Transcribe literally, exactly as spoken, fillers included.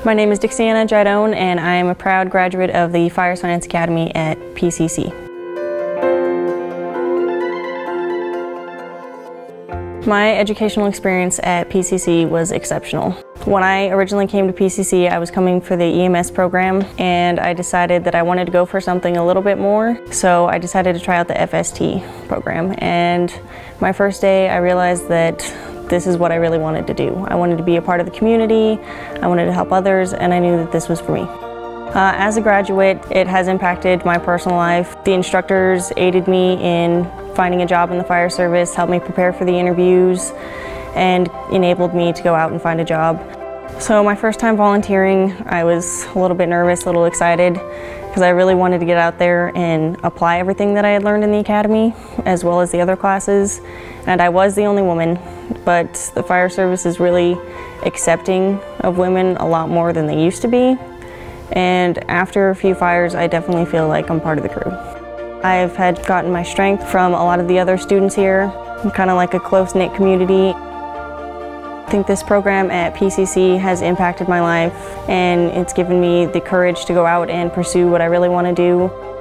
My name is Dixieanna Giadone, and I am a proud graduate of the Fire Science Academy at P C C. My educational experience at P C C was exceptional. When I originally came to P C C, I was coming for the E M S program, and I decided that I wanted to go for something a little bit more, so I decided to try out the F S T program. And my first day, I realized that this is what I really wanted to do. I wanted to be a part of the community, I wanted to help others, and I knew that this was for me. Uh, as a graduate, it has impacted my personal life. The instructors aided me in finding a job in the fire service, helped me prepare for the interviews, and enabled me to go out and find a job. So my first time volunteering, I was a little bit nervous, a little excited, because I really wanted to get out there and apply everything that I had learned in the academy, as well as the other classes. And I was the only woman, but the fire service is really accepting of women a lot more than they used to be. And after a few fires, I definitely feel like I'm part of the crew. I've had gotten my strength from a lot of the other students here. I'm kind of like a close-knit community. I think this program at P C C has impacted my life, and it's given me the courage to go out and pursue what I really want to do.